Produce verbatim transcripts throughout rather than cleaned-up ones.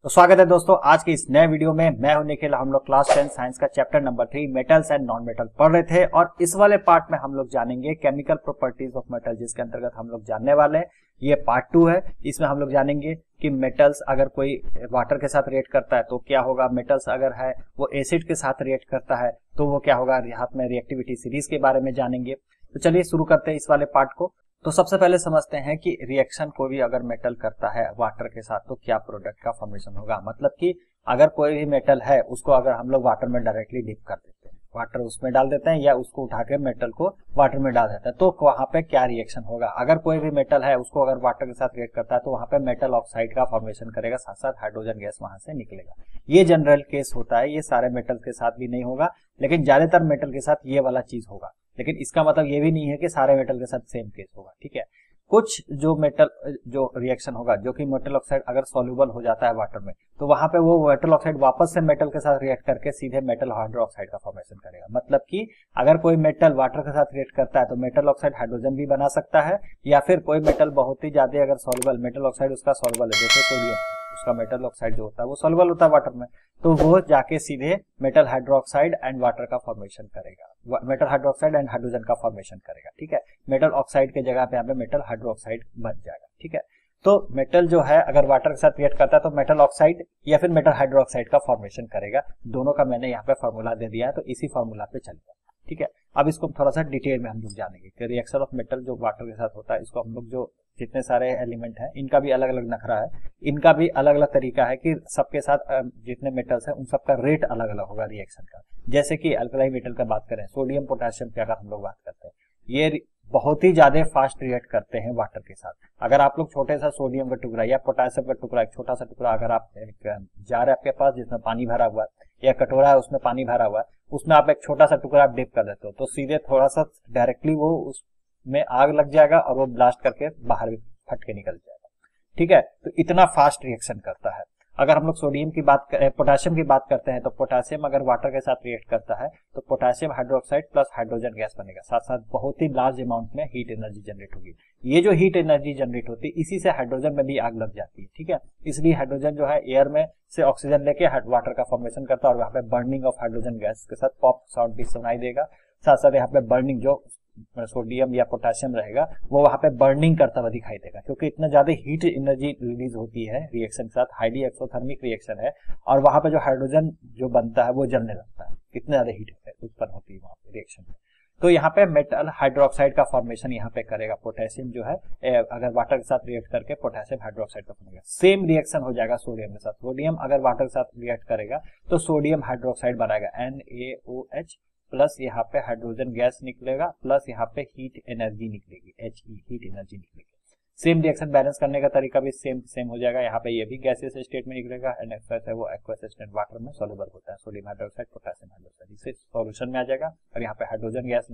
तो स्वागत है दोस्तों आज के इस नए वीडियो में। मैं हूं निखिल। हम लोग क्लास टेन साइंस का chapter number three metals and non metal पढ़ रहे थे और इस वाले पार्ट में हम लोग जानेंगे केमिकल प्रॉपर्टीज ऑफ मेटल, जिसके अंतर्गत हम लोग जानने वाले हैं। ये पार्ट टू है। इसमें हम लोग जानेंगे कि मेटल्स अगर कोई वाटर के साथ रिएक्ट करता है तो क्या होगा, मेटल्स अगर है वो एसिड के साथ रिएक्ट करता है तो वो क्या होगा। हाथ में रिएक्टिविटी सीरीज के बारे में जानेंगे। तो चलिए शुरू करते हैं इस वाले पार्ट को। तो सबसे पहले समझते हैं कि रिएक्शन कोई भी अगर मेटल करता है वाटर के साथ तो क्या प्रोडक्ट का फॉर्मेशन होगा। मतलब कि अगर कोई भी मेटल है उसको अगर हम लोग वाटर में डायरेक्टली डिप कर देते हैं, वाटर उसमें डाल देते हैं या उसको उठा के मेटल को वाटर में डाल देते हैं तो वहां पे क्या रिएक्शन होगा। अगर कोई भी मेटल है उसको अगर वाटर के साथ रिएक्ट करता है तो वहां पे मेटल ऑक्साइड का फॉर्मेशन करेगा, साथ साथ हाइड्रोजन गैस वहां से निकलेगा। ये जनरल केस होता है, ये सारे मेटल के साथ भी नहीं होगा लेकिन ज्यादातर मेटल के साथ ये वाला चीज होगा। लेकिन इसका मतलब ये भी नहीं है कि सारे मेटल के साथ सेम केस होगा। ठीक है, कुछ जो मेटल जो रिएक्शन होगा जो कि मेटल ऑक्साइड अगर सॉल्युबल हो जाता है वाटर में तो वहां पे वो मेटल ऑक्साइड वापस से मेटल के साथ रिएक्ट करके सीधे मेटल हाइड्रोक्साइड का फॉर्मेशन करेगा। मतलब कि अगर कोई मेटल वाटर के साथ रिएक्ट करता है तो मेटल ऑक्साइड हाइड्रोजन भी बना सकता है, या फिर कोई मेटल बहुत ही ज्यादा अगर सॉल्युबल मेटल ऑक्साइड उसका सॉल्युबल है, जैसे सोडियम, उसका मेटल ऑक्साइड जो होता है वो सॉल्युबल होता है वाटर में, तो वो जाके सीधे मेटल हाइड्रोक्साइड एंड वाटर का फॉर्मेशन करेगा, मेटल हाइड्रोक्साइड एंड हाइड्रोजन का फॉर्मेशन करेगा। ठीक है, मेटल ऑक्साइड के जगह पे यहाँ पे मेटल हाइड्रोक्साइड बन जाएगा। ठीक है, तो मेटल जो है अगर वाटर के साथ रिएक्ट करता है तो मेटल ऑक्साइड या फिर मेटल हाइड्रोक्साइड का फॉर्मेशन करेगा। दोनों का मैंने यहाँ पे फॉर्मूला दे दिया है तो इसी फॉर्मूला पे चलेगा। ठीक है, अब इसको थोड़ा सा डिटेल में हम लोग जानेंगे कि रिएक्शन ऑफ मेटल जो वाटर के साथ होता है इसको हम लोग जो जितने सारे एलिमेंट हैं इनका भी अलग अलग नखरा है, इनका भी अलग अलग तरीका है कि सबके साथ जितने मेटल्स हैं उन सबका रेट अलग अलग होगा रिएक्शन का। जैसे कि अल्कलाई मेटल का बात करें, सोडियम पोटेशियम की अगर हम लोग बात करते हैं, ये बहुत ही ज्यादा फास्ट रिएक्ट करते हैं वाटर के साथ। अगर आप लोग छोटे सा सोडियम का टुकड़ा या पोटेशियम का टुकड़ा, एक छोटा सा टुकड़ा अगर आप जार है आपके पास जिसमें पानी भरा हुआ है या कटोरा है उसमें पानी भरा हुआ है, उसमें आप एक छोटा सा टुकड़ा आप डिप कर देते हो तो सीधे थोड़ा सा डायरेक्टली वो उसमें आग लग जाएगा और वो ब्लास्ट करके बाहर फट के निकल जाएगा। ठीक है, तो इतना फास्ट रिएक्शन करता है। अगर हम लोग सोडियम की बात करें, पोटेशियम की बात करते हैं तो पोटेशियम अगर वाटर के साथ रिएक्ट करता है तो potassium hydroxide plus hydrogen gas बनेगा, साथ साथ बहुत ही लार्ज अमाउंट में हीट एनर्जी जनरेट होगी। ये जो हीट एनर्जी जनरेट होती है इसी से हाइड्रोजन में भी आग लग जाती है। ठीक है, इसलिए हाइड्रोजन जो है एयर में से ऑक्सीजन लेके वाटर का फॉर्मेशन करता है और वहां पे बर्निंग ऑफ हाइड्रोजन गैस के साथ पॉप साउंड भी सुनाई देगा। साथ साथ यहाँ पे बर्निंग जो सोडियम या पोटेशियम रहेगा वो वहां पे बर्निंग करता हुआ दिखाई देगा, क्योंकि इतना ज्यादा हीट एनर्जी रिलीज होती है रिएक्शन के साथ, हाईली एक्सोथर्मिक रिएक्शन है और वहां पे जो हाइड्रोजन जो बनता है वो जलने लगता है, इतनी ज्यादा हीट उत्पन्न होती है वहां पे रिएक्शन में। तो यहाँ पे मेटल हाइड्रोक्साइड का फॉर्मेशन यहाँ पे करेगा पोटेशियम जो है, अगर वाटर के साथ रिएक्ट करके पोटेशियम हाइड्रोक्साइड का फॉर्मेशन। सेम रिएक्शन हो जाएगा सोडियम के साथ। सोडियम अगर वाटर के साथ रिएक्ट करेगा तो सोडियम हाइड्रोक्साइड बनाएगा N A O H plus यहाँ पे हाइड्रोजन गैस निकलेगा प्लस यहाँ पे हीट एनर्जी निकलेगी, एच ई हीट एनर्जी निकलेगी। सेम रिएक्शन बैलेंस करने का तरीका भी सेम सेम हो जाएगा। यहाँ पे ये भी गैसियस स्टेट में निकलेगा एंड एक्वस है वो एक्वस स्टेट वाटर में सॉल्युबल होता है, सोडियम हाइड्रोक्साइड पोटेशियम हाइड्रोक्साइड, इससे सॉल्यूशन में आ जाएगा और यहाँ पे हाइड्रोजन गैस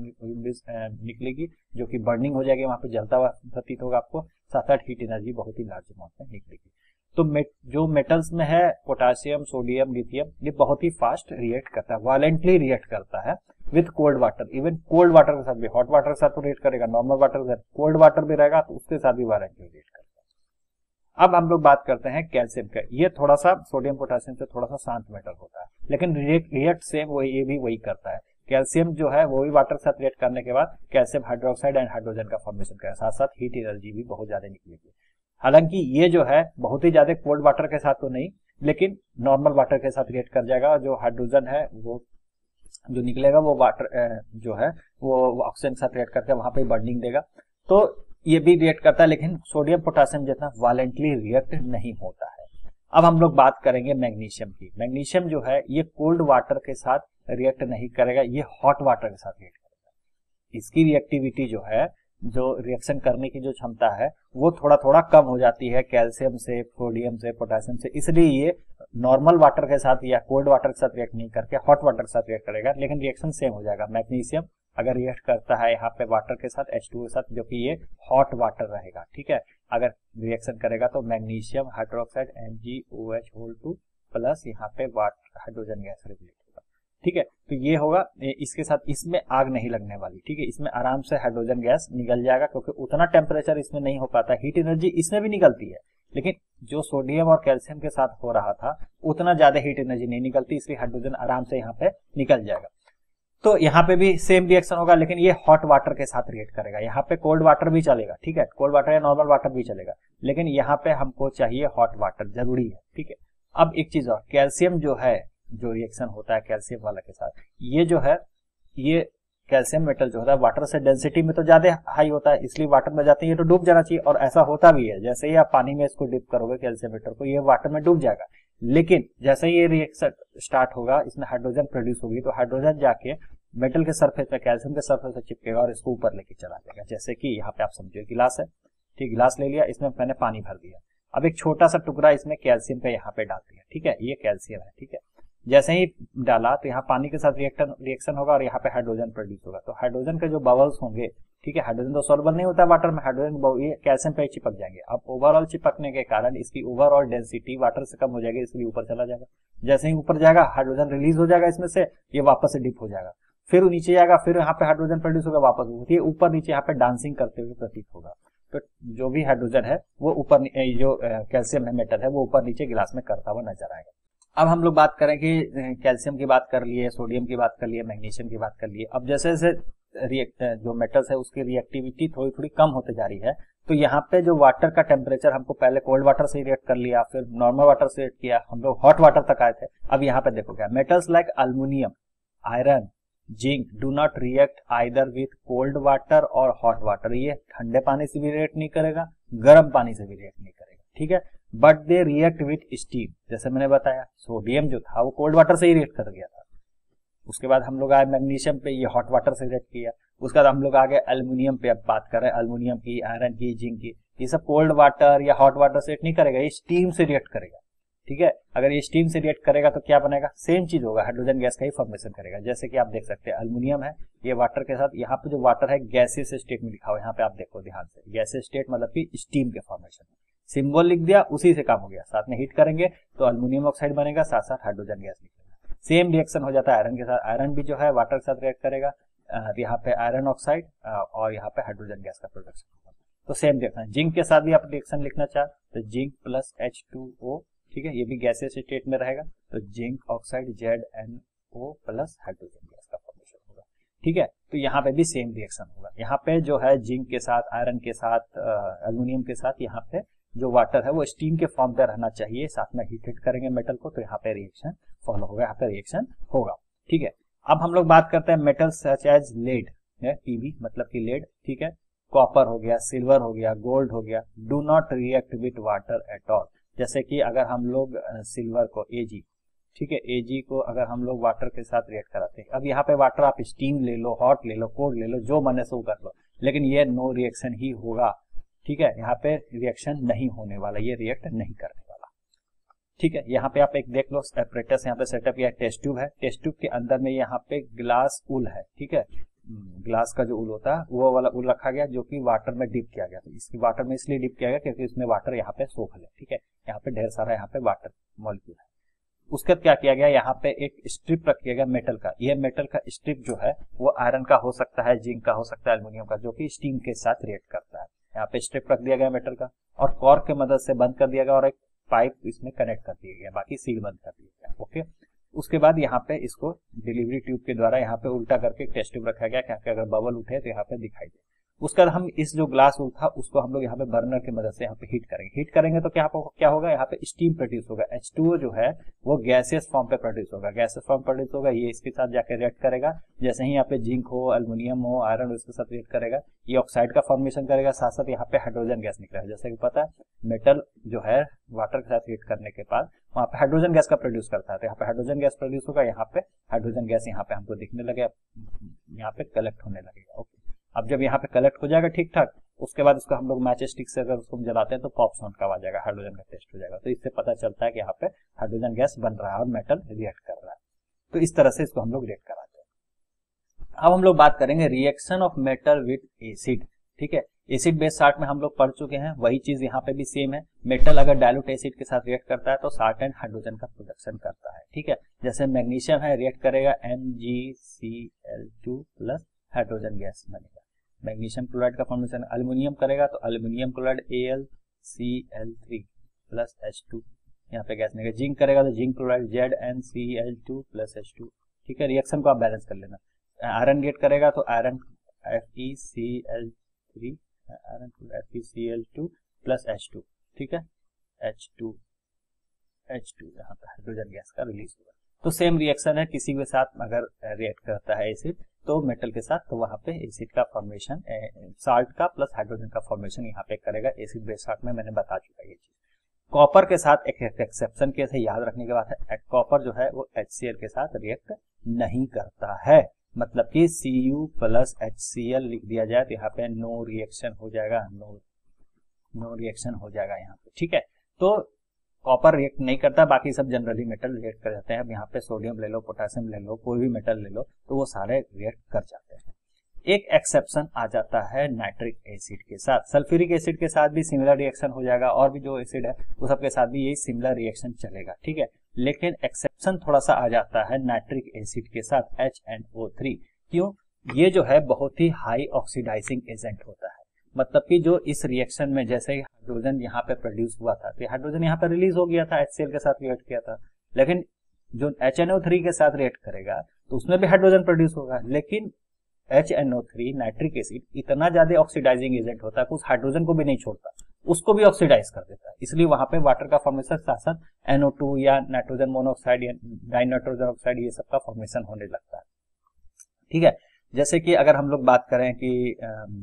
निकलेगी जो कि बर्निंग हो जाएगी, वहां पे जलता हुआ प्रतीत होगा आपको, साथ साथ हीट एनर्जी बहुत ही लार्ज अमाउंट में निकलेगी। तो मेट, जो मेटल्स में है पोटेशियम, सोडियम, लिथियम, ये बहुत ही फास्ट रिएक्ट करता है, वायलेंटली रिएक्ट करता है with cold water. Even cold water के साथ भी, हॉट वाटर के साथ तो रिएक्ट करेगा, नॉर्मल वाटर के साथ, कोल्ड वाटर भी रहेगा तो उसके साथ भी वायलेंटली रिएक्ट करता है। अब हम लोग बात करते हैं कैल्शियम का। ये थोड़ा सा सोडियम पोटेशियम से थोड़ा सा शांत मेटल होता है लेकिन रिएक्ट रिएक्ट सेम वो ये भी वही करता है। कैल्शियम जो है वो भी वाटर के साथ रिएक्ट करने के बाद कैल्शियम हाइड्रोक्साइड एंड हाइड्रोजन का फॉर्मेशन करेगा, साथ साथ हीट एनर्जी भी बहुत ज्यादा निकलेगी। हालांकि ये जो है बहुत ही ज्यादा कोल्ड वाटर के साथ तो नहीं लेकिन नॉर्मल वाटर के साथ रिएक्ट कर जाएगा। जो हाइड्रोजन है वो जो निकलेगा वो वाटर जो है वो ऑक्सीजन के साथ रिएक्ट करके वहां पे बर्निंग देगा, तो ये भी रिएक्ट करता है लेकिन सोडियम पोटेशियम जितना वायलेंटली रिएक्ट नहीं होता है। अब हम लोग बात करेंगे मैग्नीशियम की। मैग्नीशियम जो है ये कोल्ड वाटर के साथ रिएक्ट नहीं करेगा, ये हॉट वाटर के साथ रिएक्ट करेगा। इसकी रिएक्टिविटी जो है, जो रिएक्शन करने की जो क्षमता है वो थोड़ा थोड़ा कम हो जाती है कैल्शियम से, सोडियम से, पोटेशियम से, इसलिए ये नॉर्मल वाटर के साथ या कोल्ड वाटर के साथ रिएक्ट नहीं करके हॉट वाटर के साथ रिएक्ट करेगा, लेकिन रिएक्शन सेम हो जाएगा। मैग्नीशियम अगर रिएक्ट करता है यहाँ पे वाटर के साथ, एच टू के साथ, जो कि ये हॉट वाटर रहेगा। ठीक है, अगर रिएक्शन करेगा तो magnesium hydroxide M G O H whole two plus यहाँ पे वाटर हाइड्रोजन गैस रिलीज होगा। ठीक है, तो ये होगा, इसके साथ इसमें आग नहीं लगने वाली। ठीक है, इसमें आराम से हाइड्रोजन गैस निकल जाएगा क्योंकि उतना टेम्परेचर इसमें नहीं हो पाता, हीट एनर्जी इसमें भी निकलती है लेकिन जो सोडियम और कैल्शियम के साथ हो रहा था उतना ज्यादा हीट एनर्जी नहीं निकलती, इसलिए हाइड्रोजन आराम से यहाँ पे निकल जाएगा। तो यहाँ पे भी सेम रिएक्शन होगा, लेकिन ये हॉट वाटर के साथ रिएक्ट करेगा। यहाँ पे कोल्ड वाटर भी चलेगा, ठीक है, कोल्ड वाटर या नॉर्मल वाटर भी चलेगा, लेकिन यहाँ पे हमको चाहिए हॉट वाटर, जरूरी है, ठीक है। अब एक चीज और, कैल्शियम जो है, जो रिएक्शन होता है कैल्शियम वाला के साथ, ये जो है, ये कैल्शियम मेटल जो होता है वाटर से डेंसिटी में तो ज्यादा हाई होता है, इसलिए वाटर में जाते हैं ये तो डूब जाना चाहिए, और ऐसा होता भी है। जैसे ही आप पानी में इसको डिप करोगे कैल्शियम मेटल को, ये वाटर में डूब जाएगा, लेकिन जैसे ही ये रिएक्शन स्टार्ट होगा, इसमें हाइड्रोजन प्रोड्यूस होगी, तो हाइड्रोजन जाके मेटल के सरफेस पे, कैल्शियम के सरफेस पे चिपकेगा और इसको ऊपर लेके चला जाएगा। जैसे कि यहाँ पे आप समझो गिलास है, ठीक, गिलास ले लिया, इसमें मैंने पानी भर दिया, अब एक छोटा सा टुकड़ा इसमें कैल्शियम का यहाँ पे डाल दिया, ठीक है, ये कैल्शियम है, ठीक है। जैसे ही डाला तो यहाँ पानी के साथ रिएक्शन रिएक्शन होगा और यहाँ पे हाइड्रोजन प्रोड्यूस होगा, तो हाइड्रोजन के जो बबल्स होंगे, ठीक है, हाइड्रोजन तो सॉल्युबल नहीं होता वाटर में, हाइड्रोजन ये कैल्शियम पे चिपक जाएंगे। अब ओवरऑल चिपकने के कारण इसकी ओवरऑल डेंसिटी वाटर से कम हो जाएगी, इसलिए ऊपर चला जाएगा। जैसे ही ऊपर जाएगा हाइड्रोजन रिलीज हो जाएगा इसमें से, ये वापस से डिप हो जाएगा, फिर नीचे जाएगा, फिर यहाँ पे हाइड्रोजन प्रोड्यूस होगा, वापस ये ऊपर नीचे यहाँ पे डांसिंग करते हुए प्रतीत होगा। तो जो भी हाइड्रोजन है वो ऊपर, जो कैल्शियम है मेटल है वो ऊपर नीचे गिलास में करता हुआ नजर आएगा। अब हम लोग बात करें कि कैल्शियम की बात कर लिए, सोडियम की बात कर लिए, मैग्नीशियम की बात कर लिए। अब जैसे जैसे रिएक्ट जो मेटल्स है उसकी रिएक्टिविटी थोड़ी थोड़ी कम होते जा रही है, तो यहाँ पे जो वाटर का टेम्परेचर, हमको पहले कोल्ड वाटर से रिएक्ट कर लिया, फिर नॉर्मल वाटर से रिएक्ट किया, हम लोग हॉट वाटर तक आए थे। अब यहाँ पे देखो क्या, metals like aluminium, iron, zinc do not react either with cold water और हॉट वाटर। ये ठंडे पानी से भी रिएक्ट नहीं करेगा, गर्म पानी से भी रिएक्ट नहीं करेगा, ठीक है, but they react with steam. जैसे मैंने बताया सोडियम जो था वो कोल्ड वाटर से ही रिएक्ट कर गया था, उसके बाद हम लोग आए मैग्नीशियम पे, ये हॉट वाटर से रिएक्ट किया, उसके बाद हम लोग आ गए एल्युमिनियम पे। अब बात कर रहे हैं एल्युमिनियम की, आयरन की, जिंक की, ये सब कोल्ड वाटर या हॉट वाटर से रिएक्ट नहीं करेगा, ये स्टीम से रिएक्ट करेगा, ठीक है। अगर ये स्टीम से रिएक्ट करेगा तो क्या बनेगा, सेम चीज होगा, हाइड्रोजन गैस का ही फॉर्मेशन करेगा। जैसे कि आप देख सकते हैं एल्युमिनियम है, ये वाटर के साथ, यहाँ पे जो वाटर है गैसेस स्टेट में लिखा हुआ है, यहाँ पे आप देखो ध्यान से, गैसेस स्टेट मतलब कि स्टीम के फॉर्मेशन, सिंबल लिख दिया, उसी से काम हो गया। साथ में हीट करेंगे तो एल्युमिनियम ऑक्साइड बनेगा, साथ साथ हाइड्रोजन गैस निकलेगा। सेम रिएक्शन हो जाता है आयरन के साथ, आयरन भी जो है वाटर के साथ रिएक्ट करेगा, यहाँ पे आयरन ऑक्साइड और यहाँ पे हाइड्रोजन गैस का प्रोडक्शन होगा, तो सेम रिएक्शन। जिंक के साथ भी आप रिएक्शन लिखना चाहे तो zinc plus H two O, ठीक है, ये भी गैसेस स्टेट में रहेगा, तो zinc oxide Z N O plus hydrogen gas का फॉर्मेशन होगा, ठीक है। तो यहाँ पे भी सेम रिएक्शन होगा, यहाँ पे जो है जिंक के साथ, आयरन के साथ, एल्युमिनियम के साथ, यहाँ पे जो वाटर है वो स्टीम के फॉर्म पे रहना चाहिए, साथ में हीट करेंगे मेटल को, तो यहाँ पे रिएक्शन फॉलो होगा, यहाँ पे रिएक्शन होगा, ठीक है। अब हम लोग बात करते हैं metals such as lead, PB मतलब कि लेड, ठीक है, कॉपर हो गया, सिल्वर हो गया, गोल्ड हो गया, do not react with water at all. जैसे कि अगर हम लोग सिल्वर को एजी, ठीक है, एजी को अगर हम लोग वाटर के साथ रिएक्ट कराते हैं, अब यहाँ पे वाटर आप स्टीम ले लो, हॉट ले लो, कोल्ड ले लो, जो मने सो कर लो, लेकिन ये नो रिएक्शन ही होगा, ठीक है, यहाँ पे रिएक्शन नहीं होने वाला, ये रिएक्ट नहीं करने वाला, ठीक है। यहाँ पे आप एक देख लो एपरेटस यहाँ पे सेटअप किया, टेस्ट ट्यूब है, टेस्ट ट्यूब के अंदर में यहाँ पे ग्लास उल है, ठीक है, ग्लास का जो उल होता है वो वाला उल रखा गया, जो कि वाटर में डिप किया गया। तो इसकी वाटर में इसलिए डिप किया गया क्योंकि इसमें वाटर यहाँ पे सोख ले, ठीक है, यहाँ पे ढेर सारा यहाँ पे वाटर मॉलिक्यूल है। उसके बाद क्या किया गया, यहाँ पे एक स्ट्रिप रख किया गया मेटल का, ये मेटल का स्ट्रिप जो है वो आयरन का हो सकता है, जिंक का हो सकता है, एल्युमिनियम का, जो कि स्टीम के साथ रिएक्ट करता है। यहाँ पे स्ट्रिप रख दिया गया मेटल का और कॉर्क की मदद से बंद कर दिया गया और एक पाइप इसमें कनेक्ट कर दिया गया, बाकी सील बंद कर दिया गया, ओके। उसके बाद यहाँ पे इसको डिलीवरी ट्यूब के द्वारा यहाँ पे उल्टा करके टेस्ट ट्यूब रखा गया, क्या अगर बबल उठे तो यहाँ पे दिखाई दे। उसके बाद हम इस जो ग्लास उल था उसको हम लोग यहाँ पे बर्नर की मदद से यहाँ पे हीट करेंगे, हीट करेंगे तो क्या क्या होगा, यहाँ पे स्टीम प्रोड्यूस होगा, एच टू ओ जो है वो गैसियस फॉर्म पे प्रोड्यूस होगा, गैसियस फॉर्म प्रोड्यूस होगा, ये इसके साथ जाकर रिएक्ट करेगा। जैसे ही यहाँ पे जिंक हो, एल्युमिनियम हो, आयरन उसके साथ रिएक्ट करेगा, ये ऑक्साइड का फॉर्मेशन करेगा, साथ साथ यहाँ पे हाइड्रोजन गैस निकलेगा। जैसे कि पता है मेटल जो है वाटर के साथ रिएक्ट करने के बाद वहाँ पे हाइड्रोजन गैस का प्रोड्यूस करता है, तो यहाँ पे हाइड्रोजन गैस प्रोड्यूस होगा, यहाँ पे हाइड्रोजन गैस यहाँ पे हमको दिखने लगे, यहाँ पे कलेक्ट होने लगेगा, ओके। अब जब यहाँ पे कलेक्ट हो जाएगा ठीक ठाक, उसके बाद उसको हम लोग मैच स्टिक से अगर उसको जलाते हैं तो पॉप साउंड का आवाज आएगा, हाइड्रोजन का टेस्ट हो जाएगा। तो इससे पता चलता है कि यहाँ पे हाइड्रोजन गैस बन रहा है और मेटल रिएक्ट कर रहा है। तो इस तरह से इसको हम लोग रिएक्ट कराते हैं। अब हम लोग बात करेंगे reaction of metal with acid, ठीक है। एसिड बेस साल्ट में हम लोग पढ़ चुके हैं, वही चीज यहाँ पे भी सेम है। मेटल अगर डायलूट एसिड के साथ रिएक्ट करता है तो साल्ट एंड हाइड्रोजन का प्रोडक्शन करता है, ठीक है। जैसे मैग्नीशियम है, रिएक्ट करेगा M G C L two plus hydrogen gas बनेगा, मैग्नीशियम क्लोराइड का फॉर्मेशन। एल्युमिनियम करेगा तो aluminium chloride A L C L three, plus H two, यहाँ पे गैस निकलेगा। जिंक करेगा तो zinc chloride Z N C L two plus H two, ठीक है। रिएक्शन को आप बैलेंस कर लेना। आयरन गेट करेगा तो iron F E C L three, iron F E C L two plus H two, ठीक है। एच टू एच टू यहाँ पे हाइड्रोजन गैस का रिलीज होगा। तो सेम रिएक्शन है, किसी के साथ अगर रिएक्ट करता है एसिड तो मेटल के साथ, तो वहां पे एसिड का फॉर्मेशन, साल्ट का प्लस हाइड्रोजन का फॉर्मेशन यहाँ पे करेगा। एसिड बेस साल्ट में मैंने बता चुका ये चीज। कॉपर के साथ एक एक्सेप्शन कैसे याद रखने के बाद है, कॉपर जो है वो HCl के साथ रिएक्ट नहीं करता है। मतलब कि Cu प्लस HCl लिख दिया जाए तो यहाँ पे नो रिएक्शन हो जाएगा, नो नो रिएक्शन हो जाएगा यहाँ पे, ठीक है। तो कॉपर रिएक्ट नहीं करता, बाकी सब जनरली मेटल रिएक्ट कर जाते हैं। अब यहाँ पे सोडियम ले लो, पोटेशियम ले लो, कोई भी मेटल ले लो, तो वो सारे रिएक्ट कर जाते हैं। एक एक्सेप्शन आ जाता है नाइट्रिक एसिड के साथ। सल्फ्यूरिक एसिड के साथ भी सिमिलर रिएक्शन हो जाएगा, और भी जो एसिड है वो सबके साथ भी यही सिमिलर रिएक्शन चलेगा, ठीक है। लेकिन एक्सेप्शन थोड़ा सा आ जाता है नाइट्रिक एसिड के साथ एच एन ओ थ्री। क्यों? ये जो है बहुत ही हाई ऑक्सीडाइजिंग एजेंट होता है। मतलब कि जो इस रिएक्शन में जैसे हाइड्रोजन यहाँ पे प्रोड्यूस हुआ था, तो हाइड्रोजन यहाँ पे रिलीज हो गया था, HCl के साथ रिएक्ट किया था। लेकिन जो एच एन ओ थ्री के साथ रिएक्ट करेगा तो उसमें भी हाइड्रोजन प्रोड्यूस होगा, लेकिन H N O three nitric acid इतना ज्यादा ऑक्सीडाइजिंग एजेंट होता है कि उस हाइड्रोजन को भी नहीं छोड़ता, उसको भी ऑक्सीडाइज कर देता है। इसलिए वहां पे वाटर का फॉर्मेशन साथ साथ एन ओ टू या नाइट्रोजन मोनोऑक्साइड या डाई नाइट्रोजन ऑक्साइड ये सब का फॉर्मेशन होने लगता है, ठीक है। जैसे कि अगर हम लोग बात करें कि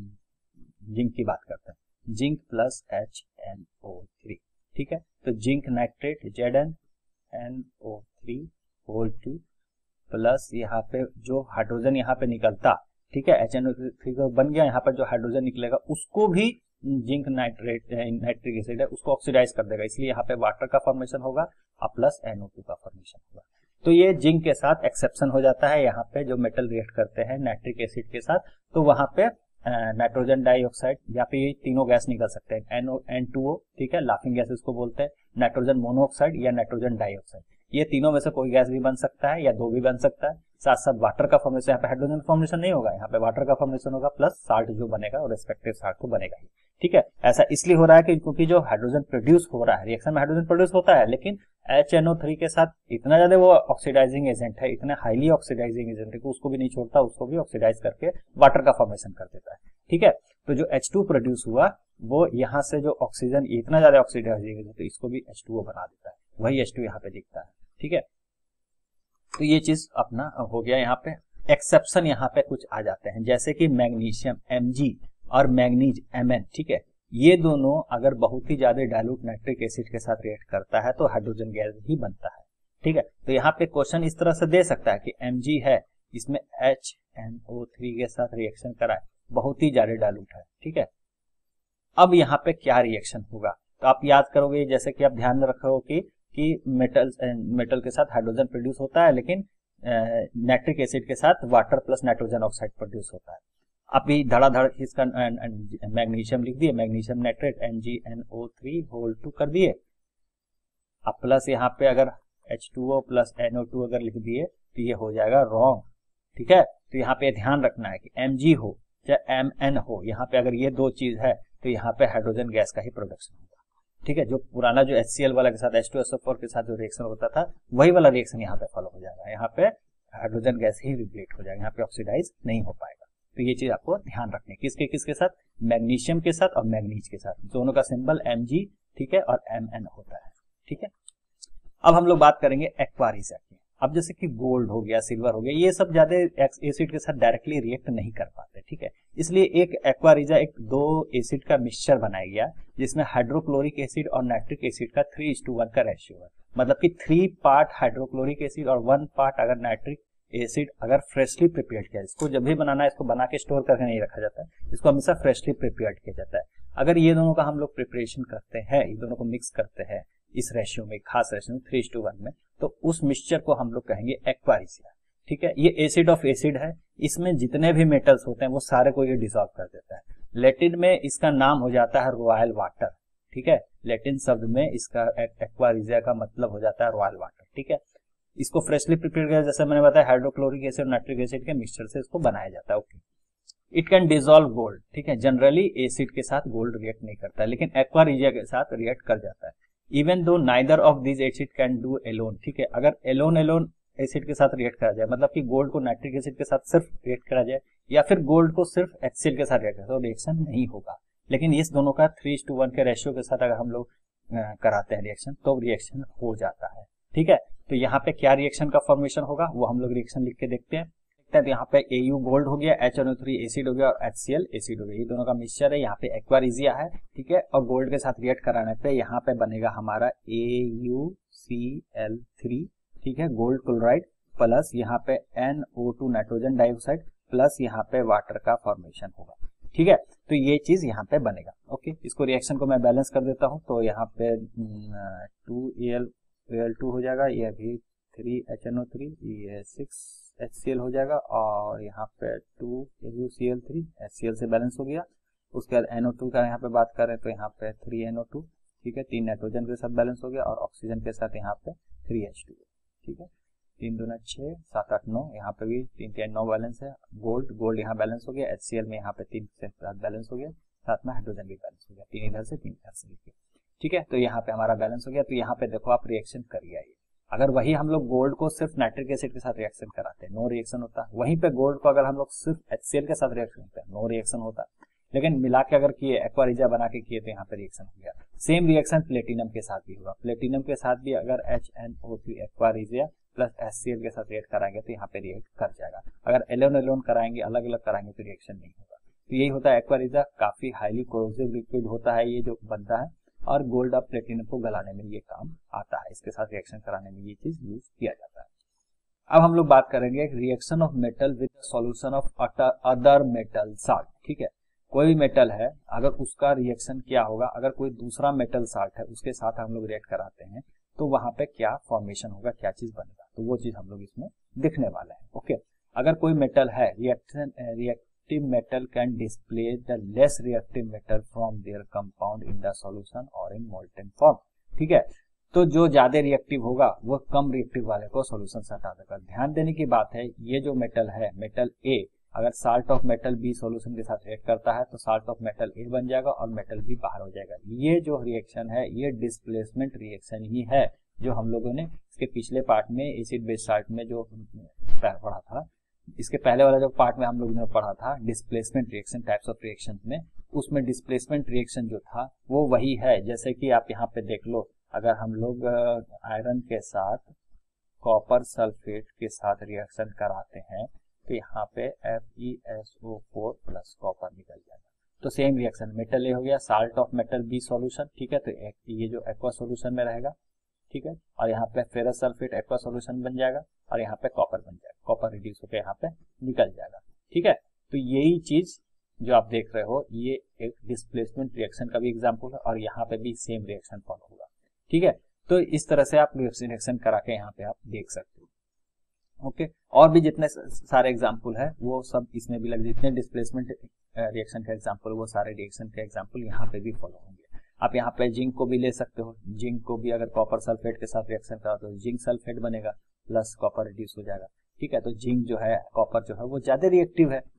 जिंक की बात करते हैं, zinc plus H N O three, ठीक है। तो zinc nitrate Z N N O three whole two plus यहाँ पे जो हाइड्रोजन यहाँ पे निकलता, ठीक है, एच एन ओ थ्री को बन गया, यहाँ पर जो हाइड्रोजन निकलेगा उसको भी जिंक नाइट्रेट नाइट्रिक एसिड है उसको ऑक्सीडाइज कर देगा। इसलिए यहाँ पे वाटर का फॉर्मेशन होगा और प्लस एन ओ टू का फॉर्मेशन होगा। तो ये जिंक के साथ एक्सेप्शन हो जाता है। यहाँ पे जो मेटल रिएक्ट करते हैं नाइट्रिक एसिड के साथ, तो वहां पे नाइट्रोजन डाइऑक्साइड, यहाँ पे ये तीनों गैस निकल सकते हैं, N O N two O, ठीक है, लाफिंग गैस इसको बोलते हैं, नाइट्रोजन मोनोऑक्साइड या नाइट्रोजन डाइऑक्साइड। ये तीनों में से कोई गैस भी बन सकता है या दो भी बन सकता है। साथ साथ वाटर का फॉर्मेशन, यहाँ पे हाइड्रोजन फॉर्मेशन नहीं होगा, यहाँ पे वाटर का फॉर्मेशन होगा प्लस साल्ट जो बनेगा और रेस्पेक्टिव साल्ट तो बनेगा ही, ठीक है। ऐसा इसलिए हो रहा है कि क्योंकि जो हाइड्रोजन प्रोड्यूस हो रहा है, रिएक्शन में हाइड्रोजन प्रोड्यूस होता है, लेकिन एच एन ओ थ्री के साथ इतना ज्यादा वो ऑक्सीडाइजिंग एजेंट है, इतना हाईली ऑक्सीडाइजिंग एजेंट है कि उसको भी नहीं छोड़ता, उसको भी ऑक्सीडाइज करके वाटर का फॉर्मेशन कर देता है, ठीक है। तो जो एच टू प्रोड्यूस हुआ वो यहाँ से जो ऑक्सीजन इतना ज्यादा ऑक्सीडाइजिंग है तो इसको भी एच टू ओ बना देता है, वही एच टू यहाँ पे दिखता है, ठीक है। तो ये चीज अपना हो गया। यहाँ पे एक्सेप्शन यहाँ पे कुछ आ जाते हैं, जैसे कि मैग्नीशियम एम जी और मैग्नीज एम एन, ठीक है। ये दोनों अगर बहुत ही ज्यादा डाइल्यूट नाइट्रिक एसिड के साथ रिएक्ट करता है तो हाइड्रोजन गैस ही बनता है, ठीक है। तो यहाँ पे क्वेश्चन इस तरह से दे सकता है कि एम जी है, इसमें एच एन ओ थ्री के साथ रिएक्शन कराए, बहुत ही ज्यादा डाइल्यूट है, ठीक है। अब यहाँ पे क्या रिएक्शन होगा तो आप याद करोगे, जैसे कि आप ध्यान रखो कि कि मेटल मेटल के साथ हाइड्रोजन प्रोड्यूस होता है, लेकिन नाइट्रिक एसिड के साथ water plus nitrogen oxide produce होता है। अभी धड़ाधड़ इसका मैग्नीशियम लिख दिए, magnesium nitrate M G N O three whole two कर दिए। अब प्लस यहाँ पे अगर H two O plus N O two अगर लिख दिए तो ये हो जाएगा रॉन्ग, ठीक है। तो यहाँ पे ध्यान रखना है कि एम जी हो चाहे एम एन हो, यहाँ पे अगर ये दो चीज है तो यहाँ पे हाइड्रोजन गैस का ही प्रोडक्शन होगा, ठीक है। जो पुराना जो HCl वाला के साथ H two S O four के साथ जो रिएक्शन होता था वही वाला रिएक्शन यहाँ पे फॉलो हो जाएगा। यहाँ पे हाइड्रोजन गैस ही रिप्लेट हो जाएगा, यहाँ पे ऑक्सीडाइज नहीं हो पाएगा। तो ये चीज आपको ध्यान रखनी है, किसके किसके साथ, मैग्नीशियम के साथ और मैग्नीज के साथ, दोनों का सिंबल एम जी, ठीक है, और एम एन होता है, ठीक है। अब हम लोग बात करेंगे एक्वा रीजा की। अब जैसे कि गोल्ड हो गया, सिल्वर हो गया, ये सब ज्यादा एसिड के साथ डायरेक्टली रिएक्ट नहीं कर पाते, ठीक है। इसलिए एक एक्वा रीजा एक दो एसिड का मिक्सचर बनाया गया जिसमें हाइड्रोक्लोरिक एसिड और नाइट्रिक एसिड का थ्री इज टू वन का रेशियो है। मतलब कि थ्री पार्ट हाइड्रोक्लोरिक एसिड और वन पार्ट अगर नाइट्रिक एसिड अगर फ्रेशली प्रिपेयर्ड किया, इसको जब भी बनाना है इसको बना के स्टोर करके नहीं रखा जाता है, इसको हमेशा फ्रेशली प्रिपेयर्ड किया जाता है। अगर ये दोनों का हम लोग प्रिपरेशन करते हैं, ये दोनों को मिक्स करते हैं इस रेशियो में, खास रेशियो में थ्री टू वन में, तो उस मिक्सचर को हम लोग कहेंगे एक्वा रीजा, ठीक है। ये एसिड ऑफ एसिड है, इसमें जितने भी मेटल्स होते हैं वो सारे को ये डिसॉल्व कर देता है। लैटिन में इसका नाम हो जाता है रॉयल वाटर, ठीक है। लैटिन शब्द में इसका एक्वा रीजा का मतलब हो जाता है रॉयल वाटर, ठीक है। इसको फ्रेशली प्रिपेयर किया, जैसे मैंने बताया हाइड्रोक्लोरिक एसिड और नाइट्रिक एसिड के मिक्सचर से इसको बनाया जाता है, okay. It can dissolve gold, ठीक है। जनरली एसिड के साथ गोल्ड रिएक्ट नहीं करता है, लेकिन एक्वा रीजा के साथ रिएक्ट कर जाता है। Even though neither of this acid can do alone, ठीक है, अगर एलोन एलोन एसिड के साथ रिएक्ट करा जाए, मतलब कि गोल्ड को नाइट्रिक एसिड के साथ सिर्फ रिएक्ट करा जाए या फिर गोल्ड को सिर्फ एचसीएल के साथ रिएक्ट करा तो रिएक्शन नहीं होगा। लेकिन इस दोनों का थ्री टू वन के रेशियो के साथ अगर हम लोग कराते हैं रिएक्शन तो रिएक्शन हो जाता है, ठीक है। तो यहाँ पे क्या रिएक्शन का फॉर्मेशन होगा वो हम लोग रिएक्शन लिख के देखते हैं। तो यहाँ पे ए यू गोल्ड हो गया, H N O three acid हो गया और एच सी एल एसिड हो गया, ये दोनों का मिक्सचर है। यहाँ पे एक्वारिजिया है, ठीक है, और गोल्ड के साथ रिएक्ट कराने पे यहाँ पे बनेगा हमारा A U C L three, ठीक है, गोल्ड क्लोराइड प्लस यहाँ पे N O two nitrogen dioxide plus यहाँ पे वाटर का फॉर्मेशन होगा, ठीक है। तो ये चीज यहाँ पे बनेगा। ओके, इसको रिएक्शन को मैं बैलेंस कर देता हूँ। तो यहाँ पे two A L L two हो जाएगा, ये भी three H N O three, ये सिक्स एच सी एल हो जाएगा और यहाँ पे two A U C L three H C L से बैलेंस हो गया। उसके बाद एन ओ टू का यहाँ पे बात करें तो यहाँ पे थ्री एन ओ टू, ठीक है, तीन नाइट्रोजन के साथ बैलेंस हो गया और ऑक्सीजन के साथ यहाँ पे थ्री एच टू, ठीक है, तीन दूना छः, सात आठ नौ, यहाँ पे भी तीन तीन नौ बैलेंस है। गोल्ड गोल्ड यहाँ बैलेंस हो गया, एच सी एल में यहाँ पे तीन के साथ बैलेंस हो गया, साथ में हाइड्रोजन भी बैलेंस हो गया, तीन इधर से तीन इधर से लेके, ठीक है। तो यहाँ पे हमारा बैलेंस हो गया। तो यहाँ पे देखो आप रिएक्शन करिए आइए, अगर वही हम लोग गोल्ड को सिर्फ नाइट्रिक एसिड के साथ रिएक्शन कराते हैं नो रिएक्शन होता, वहीं पे गोल्ड को अगर हम लोग सिर्फ एचसीएल के साथ रिएक्शन करते हैं नो रिएक्शन होता। लेकिन मिला के अगर किए एक्वारिजा बना के किए तो यहाँ पे रिएक्शन हो गया। सेम रिएक्शन प्लेटिनम के साथ भी होगा, प्लेटिनम के साथ भी अगर H N O three aqua regia plus HCL के साथ रिएक्ट कराएंगे तो यहाँ पे रिएक्ट कर जाएगा। अगर एलोन एलोन कराएंगे अलग अलग कराएंगे तो रिएक्शन नहीं होगा। तो यही होता है एक्वारिजा, काफी हाईली कोरोसिव लिक्विड होता है ये जो बनता है और गोल्ड और प्लेटिनम को गलाने में ये काम आता है, इसके साथ रिएक्शन कराने में ये चीज यूज किया जाता है। अब हम लोग बात करेंगे reaction of metal with solution of other metal salt, ठीक है। कोई भी मेटल है अगर उसका रिएक्शन क्या होगा, अगर कोई दूसरा मेटल साल्ट है उसके साथ हम लोग रिएक्ट कराते हैं तो वहां पे क्या फॉर्मेशन होगा, क्या चीज बनेगा, तो वो चीज हम लोग इसमें दिखने वाले हैं। ओके, अगर कोई मेटल है reaction react metal can display the less reactive metal from their compound in the solution or in molten form, ठीक है। तो जो ज्यादा रिएक्टिव होगा वो कम रिएक्टिव वाले को सॉल्यूशन से हटा देगा। ध्यान देने की बात है, ये जो मेटल है मेटल ए अगर salt of metal B solution के साथ रिएक्ट करता है तो साल्ट ऑफ मेटल ए बन जाएगा और मेटल बी बाहर हो जाएगा। ये जो रिएक्शन है ये डिस्प्लेसमेंट रिएक्शन ही है जो हम लोगों ने इसके पिछले पार्ट में एसिड बेस साल्ट में जो पढ़ा था, इसके पहले वाला जो पार्ट में हम लोगों ने पढ़ा था displacement reaction types of reaction में, उसमें डिस्प्लेसमेंट रिएक्शन जो था वो वही है। जैसे कि आप यहाँ पे देख लो, अगर हम लोग आयरन के साथ कॉपर सल्फेट के साथ रिएक्शन कराते हैं तो यहाँ पे F E S O four plus copper निकल जाएगा। तो सेम रिएक्शन मेटल ए हो गया, salt of metal B solution, ठीक है, तो ये जो एक्वा सॉल्यूशन में रहेगा, ठीक है, और यहाँ पे फेरस सल्फेट एक्वा सॉल्यूशन बन जाएगा और यहाँ पे कॉपर बन जाएगा, कॉपर रिड्यूस होकर यहाँ पे निकल जाएगा, ठीक है। तो यही चीज जो आप देख रहे हो ये एक डिस्प्लेसमेंट रिएक्शन का भी एग्जांपल है और यहाँ पे भी सेम रिएक्शन फॉलो होगा, ठीक है। तो इस तरह से आप रिएक्शन करा के यहाँ पे आप देख सकते हो। ओके, और भी जितने सारे एग्जाम्पल है वो सब इसमें भी लग, जितने डिस्प्लेसमेंट रिएक्शन का एग्जाम्पल वो सारे रिएक्शन के एग्जाम्पल यहाँ पे भी फॉलो होंगे। आप यहाँ पे जिंक को भी ले सकते हो, जिंक को भी अगर कॉपर सल्फेट के साथ रिएक्शन करा तो जिंक सल्फेट बनेगा प्लस कॉपर रिड्यूस हो जाएगा, ठीक है। तो जिंक जो है कॉपर जो है वो ज्यादा रिएक्टिव है,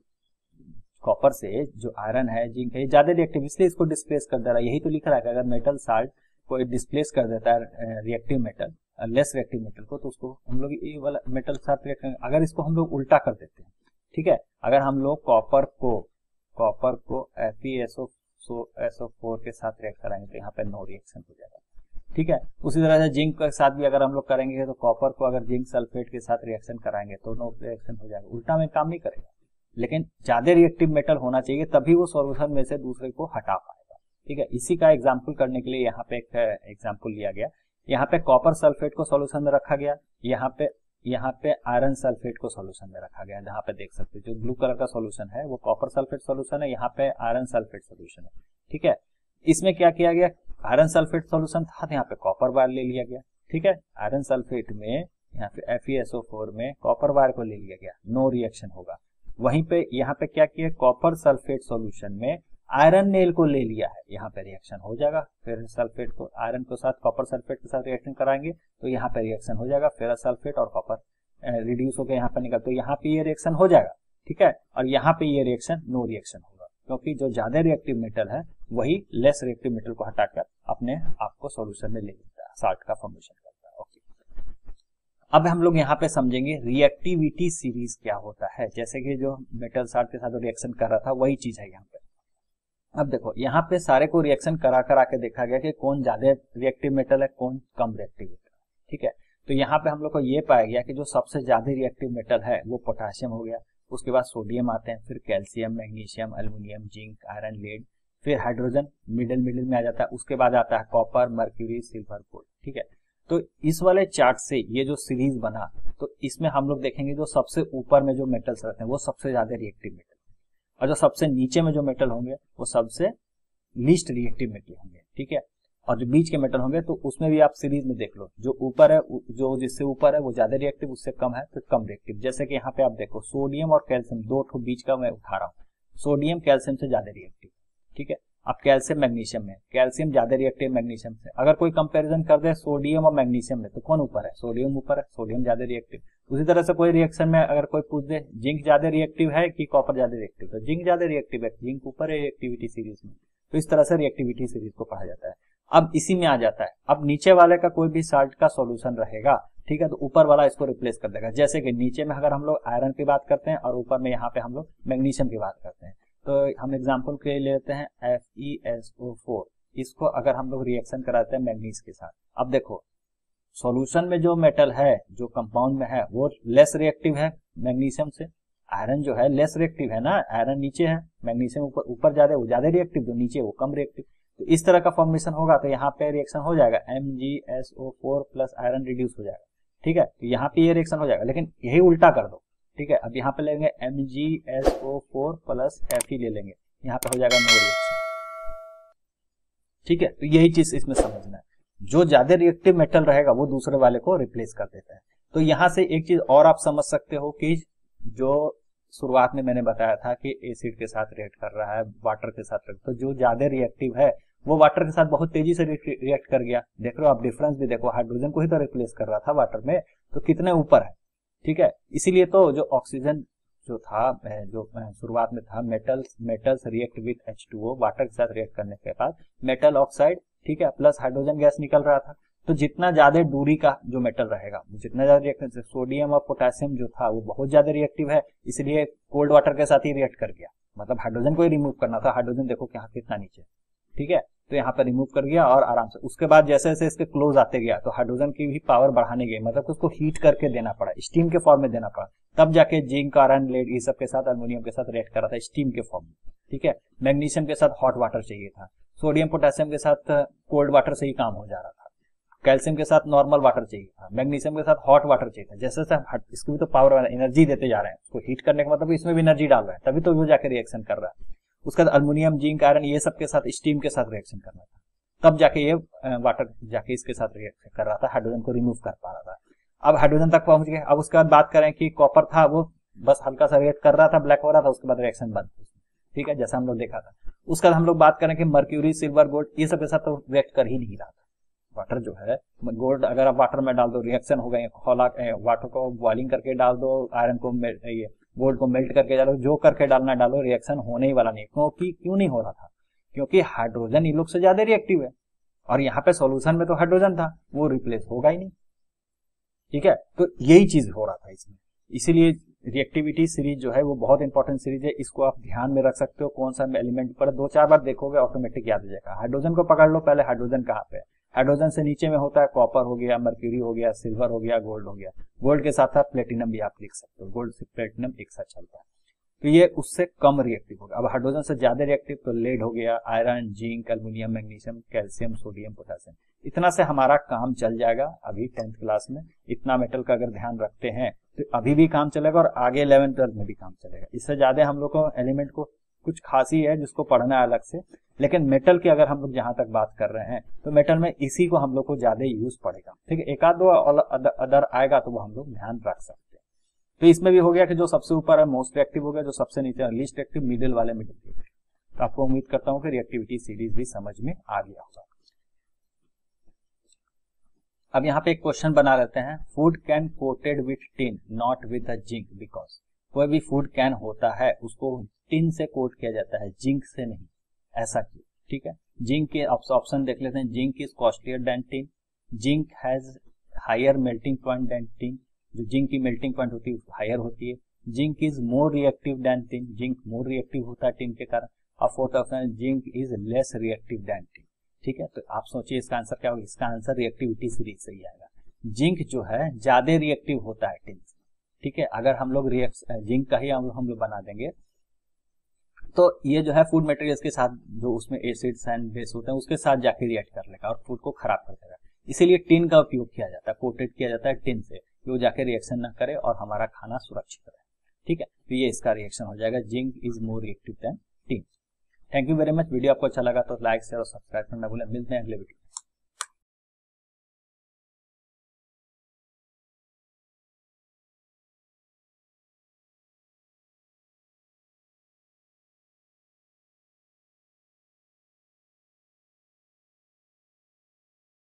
कॉपर से जो आयरन है जिंक है ज्यादा रिएक्टिव, इसलिए इसको डिस्प्लेस कर दे रहा है। यही तो लिख रहा है कि अगर मेटल साल्ट को डिस्प्लेस कर देता है reactive metal less reactive metal को तो उसको हम लोग ये वाला मेटल साथ रिएक्ट करेंगे। अगर इसको हम लोग उल्टा कर देते हैं, ठीक है, अगर हम लोग कॉपर को कॉपर को F E S O S O four के साथ रिएक्ट कराएंगे तो यहाँ पे नो रिएक्शन हो जाएगा, ठीक है। उसी तरह से जिंक के साथ भी अगर हम लोग करेंगे तो कॉपर को अगर जिंक सल्फेट के साथ रिएक्शन कराएंगे तो नो रिएक्शन हो जाएगा, उल्टा में काम नहीं करेगा। लेकिन ज्यादा रिएक्टिव मेटल होना चाहिए तभी वो सॉल्यूशन में से दूसरे को हटा पाएगा, ठीक है। इसी का एग्जाम्पल करने के लिए यहाँ पे एक एग्जाम्पल लिया गया। यहाँ पे कॉपर सल्फेट को सॉल्यूशन में रखा गया, यहाँ पे यहाँ पे आयरन सल्फेट को सॉल्यूशन में रखा गया। जहाँ पे देख सकते हो जो ब्लू कलर का सॉल्यूशन है वो कॉपर सल्फेट सॉल्यूशन है, यहाँ पे आयरन सल्फेट सॉल्यूशन है, ठीक है। इसमें क्या किया गया, आयरन सल्फेट सॉल्यूशन था यहाँ पे कॉपर वायर ले लिया गया, ठीक है। आयरन सल्फेट में यहाँ पे F E S O four में कॉपर वायर को ले लिया गया, नो रिएक्शन होगा। वहीं पे यहाँ पे क्या किया, कॉपर सल्फेट सॉल्यूशन में आयरन नेल को ले लिया है, यहाँ पे रिएक्शन हो जाएगा। फिर सल्फेट को आयरन के साथ कॉपर सल्फेट के साथ रिएक्शन कराएंगे तो यहाँ पे रिएक्शन हो जाएगा, फिर सल्फेट और कॉपर रिड्यूस होकर यहाँ पे निकल, तो यहाँ पे ये रिएक्शन हो जाएगा, ठीक है। और यहाँ पे ये रिएक्शन नो रिएक्शन होगा। क्योंकि जो ज्यादा रिएक्टिव मेटल है वही लेस रिएक्टिव मेटल को हटाकर अपने आप को सॉल्यूशन में ले लेता है, साल्ट का फॉर्मेशन करता है। ओके, अब हम लोग यहाँ पे समझेंगे रिएक्टिविटी सीरीज क्या होता है। जैसे कि जो मेटल साल्ट के साथ रिएक्शन कर रहा था वही चीज है यहाँ पे। अब देखो यहाँ पे सारे को रिएक्शन करा करा के देखा गया कि कौन ज्यादा रिएक्टिव मेटल है, कौन कम रिएक्टिव मेटल है। ठीक है, तो यहाँ पे हम लोग को ये पाया गया कि जो सबसे ज्यादा रिएक्टिव मेटल है वो पोटाशियम हो गया, उसके बाद सोडियम आते हैं, फिर calcium, magnesium, aluminium, zinc, iron, lead, फिर हाइड्रोजन मिडिल मिडिल में आ जाता है, उसके बाद आता है कॉपर, मर्क्यूरी, सिल्वर, गोल्ड। ठीक है, तो इस वाले चार्ट से ये जो सीरीज बना तो इसमें हम लोग देखेंगे जो सबसे ऊपर में जो मेटल्स रहते हैं वो सबसे ज्यादा रिएक्टिव मेटल, और जो सबसे नीचे में जो मेटल होंगे वो सबसे लीस्ट रिएक्टिव मेटल होंगे। ठीक है, और जो बीच के मेटल होंगे तो उसमें भी आप सीरीज में देख लो, जो ऊपर है, जो जिससे ऊपर है वो ज्यादा रिएक्टिव, उससे कम है तो कम रिएक्टिव। जैसे कि यहाँ पे आप देखो सोडियम और कैल्शियम दो ठो बीच का मैं उठा रहा हूँ, सोडियम कैल्शियम से ज्यादा रिएक्टिव। ठीक है, अब कैल्शियम मैग्नीशियम में, कैल्शियम ज्यादा रिएक्टिव मैग्नीशियम से। अगर कोई कंपैरिजन कर दे सोडियम और मैग्नीशियम में तो कौन ऊपर है? सोडियम ऊपर है, सोडियम ज्यादा रिएक्टिव। उसी तरह से कोई रिएक्शन में अगर कोई पूछ दे जिंक ज्यादा रिएक्टिव है कि कॉपर ज्यादा रिएक्टिव, तो जिंक ज्यादा रिएक्टिव है, जिंक ऊपर है रिएक्टिविटी सीरीज में। तो इस तरह से रिएक्टिविटी सीरीज को पढ़ा जाता है। अब इसी में आ जाता है, अब नीचे वाले का कोई भी साल्ट का सॉल्यूशन रहेगा, ठीक है, तो ऊपर वाला इसको रिप्लेस कर देगा। जैसे कि नीचे में अगर हम लोग आयरन की बात करते हैं और ऊपर में यहाँ पे हम लोग मैग्नीशियम की बात करते हैं, तो हम एग्जांपल के लिए लेते हैं F E S O four. इसको अगर हम लोग रिएक्शन कराते हैं मैग्नीज के साथ, अब देखो सॉल्यूशन में जो मेटल है, जो कंपाउंड में है, वो लेस रिएक्टिव है मैग्नीशियम से। आयरन जो है लेस रिएक्टिव है ना, आयरन नीचे है, मैग्नीशियम ऊपर ऊपर ज्यादा, वो ज्यादा रिएक्टिव, जो नीचे वो कम रिएक्टिव। तो इस तरह का फॉर्मेशन होगा तो यहाँ पे रिएक्शन हो जाएगा M G S O four plus iron reduce हो जाएगा। ठीक है, तो यहाँ पे ये रिएक्शन हो जाएगा, लेकिन यही उल्टा कर दो। ठीक है, अब यहाँ पे लेंगे M G S O four plus F E ले लेंगे, यहाँ पे हो जाएगा नो रिएक्शन। ठीक है, तो यही चीज इसमें समझना है, जो ज्यादा रिएक्टिव मेटल रहेगा वो दूसरे वाले को रिप्लेस कर देता है। तो यहाँ से एक चीज और आप समझ सकते हो कि जो शुरुआत में मैंने बताया था कि एसिड के साथ रिएक्ट कर रहा है, वाटर के साथ रिएक्ट, तो जो ज्यादा रिएक्टिव है वो वाटर के साथ बहुत तेजी से रिएक्ट कर गया। देख रहे हो आप डिफरेंस भी देखो, हाइड्रोजन को ही तो रिप्लेस कर रहा था वाटर में, तो कितने ऊपर है। ठीक है, इसीलिए तो जो ऑक्सीजन जो था, जो शुरुआत में था, metals metals react with H two O, water के साथ रिएक्ट करने के बाद मेटल ऑक्साइड, ठीक है, प्लस हाइड्रोजन गैस निकल रहा था। तो जितना ज्यादा दूरी का जो मेटल रहेगा, जितना ज्यादा रिएक्टिव, सोडियम और पोटेशियम जो था वो बहुत ज्यादा रिएक्टिव है, इसलिए कोल्ड वाटर के साथ ही रिएक्ट कर गया। मतलब हाइड्रोजन को ही रिमूव करना था, हाइड्रोजन देखो यहाँ कितना नीचे। ठीक है, तो यहाँ पर रिमूव कर गया और आराम से उसके बाद जैसे जैसे इसके क्लोज आते गया तो हाइड्रोजन की भी पावर बढ़ाने गई, मतलब उसको हीट करके देना पड़ा, स्टीम के फॉर्म में देना पड़ा, तब जाके जिंक, आयरन, लेड ये सब के साथ, अल्युमिनियम के साथ रिएक्ट कर रहा था स्टीम के फॉर्म में। ठीक है, मैग्नीशियम के साथ हॉट वाटर चाहिए था, सोडियम पोटेशियम के साथ कोल्ड वाटर से ही काम हो जा रहा था, कैल्शियम के साथ नॉर्मल वाटर चाहिए था, मैग्नीशियम के साथ हॉट वाटर चाहिए था। जैसे जैसे इसको भी तो पावर एनर्जी देते जा रहे हैं, उसको हीट करने का मतलब इसमें भी एनर्जी डाल रहे हैं, तभी तो वो जाके रिएक्शन कर रहा है। उसके बाद अल्युमिनियम, जिंक, आयरन ये सब के साथ स्टीम के साथ रिएक्शन करना था, तब जाके ये वाटर जाके इसके साथ रिएक्शन कर रहा था, हाइड्रोजन को रिमूव कर पा रहा था। अब हाइड्रोजन तक पहुंच गए। अब उसके बाद बात करें कि कॉपर था, वो बस हल्का सा रिएक्ट कर रहा था, ब्लैक हो रहा था, उसके बाद रिएक्शन बंद। ठीक है, जैसा हम लोग देखा था। उसके बाद हम लोग बात करें कि मर्क्यूरी, सिल्वर, गोल्ड ये सब के साथ तो रिएक्ट कर ही नहीं रहा था। वाटर जो है, गोल्ड अगर आप वाटर में डाल दो रिएक्शन हो गए, खोला वाटर को बॉइलिंग करके डाल दो, आयरन को ये गोल्ड को मेल्ट करके डालो, जो करके डालना डालो, रिएक्शन होने ही वाला नहीं। क्योंकि क्यों नहीं हो रहा था? क्योंकि हाइड्रोजन इन लोग से ज्यादा रिएक्टिव है और यहाँ पे सॉल्यूशन में तो हाइड्रोजन था, वो रिप्लेस होगा ही नहीं। ठीक है, तो यही चीज हो रहा था इसमें। इसीलिए रिएक्टिविटी सीरीज जो है वो बहुत इंपॉर्टेंट सीरीज है, इसको आप ध्यान में रख सकते हो। कौन सा एलिमेंट पर दो चार बार देखोगे ऑटोमेटिक याद हो जाएगा। हाइड्रोजन को पकड़ लो पहले, हाइड्रोजन कहाँ पे है? हाइड्रोजन से नीचे में होता है कॉपर हो गया, मर्क्यूरी हो गया, सिल्वर हो गया, गोल्ड हो गया। गोल्ड के साथ साथ प्लेटिनम भी आप लिख सकते हो, गोल्ड से प्लेटिनम एक साथ चलता है, तो ये उससे कम रिएक्टिव होगा। अब हाइड्रोजन से ज्यादा रिएक्टिव तो लेड हो गया, iron, zinc, aluminium, magnesium, calcium, sodium, potassium. इतना से हमारा काम चल जाएगा अभी टेंथ क्लास में। इतना मेटल का अगर ध्यान रखते हैं तो अभी भी काम चलेगा और आगे इलेवेंथ ट्वेल्थ में भी काम चलेगा। इससे ज्यादा हम लोग को एलिमेंट को कुछ खासी है जिसको पढ़ना है अलग से, लेकिन मेटल की अगर हम लोग जहां तक बात कर रहे हैं तो मेटल में इसी को हम लोग को ज्यादा यूज पड़ेगा। ठीक है, एक आध दो अदर आएगा तो वो हम लोग ध्यान रख सकते हैं। तो इसमें भी हो गया कि जो सबसे ऊपर है मोस्ट रिएक्टिव हो गया, जो सबसे नीचे लीस्ट रिएक्टिव, मिडिल वाले मिडिल। तो आपको उम्मीद करता हूँ कि रिएक्टिविटी सीरीज भी समझ में आ गया होगा। अब यहाँ पे एक क्वेश्चन बना लेते हैं। Food can coated with tin not with the zinc because. कोई भी फूड कैन होता है उसको टिन से कोट किया जाता है, जिंक से नहीं, ऐसा क्यों? ठीक है, जिंक के ऑप्शन देख लेते हैं। Zinc is costlier than tin, zinc has higher melting point than tin, जो जिंक की मेल्टिंग पॉइंट होती है हायर होती है। Zinc is more reactive than tin, zinc more reactive होता है टिन के कारण। और फोर्थ ऑप्शन है zinc is less reactive than tin. ठीक है, तो आप सोचिए इसका आंसर क्या होगा? इसका आंसर रिएक्टिविटी सीरीज से ही आएगा। जिंक जो है ज्यादा रिएक्टिव होता है टिन से। ठीक है, अगर हम लोग जिंक का ही हम लोग बना देंगे तो ये जो है फूड मटेरियल्स के साथ जो उसमें एसिड्स एंड बेस होते हैं उसके साथ जाके रिएक्ट कर लेगा और फूड को खराब कर देगा। इसीलिए टिन का उपयोग किया जाता है, कोटेड किया जाता है टिन से कि वो जाके रिएक्शन ना करे और हमारा खाना सुरक्षित रहे। ठीक है, तो ये इसका रिएक्शन हो जाएगा, zinc is more reactive than tin. Thank you very much. Video आपको अच्छा लगा तो लाइक शेयर और सब्सक्राइब करना भूलें। मिलते हैं अगले वीडियो।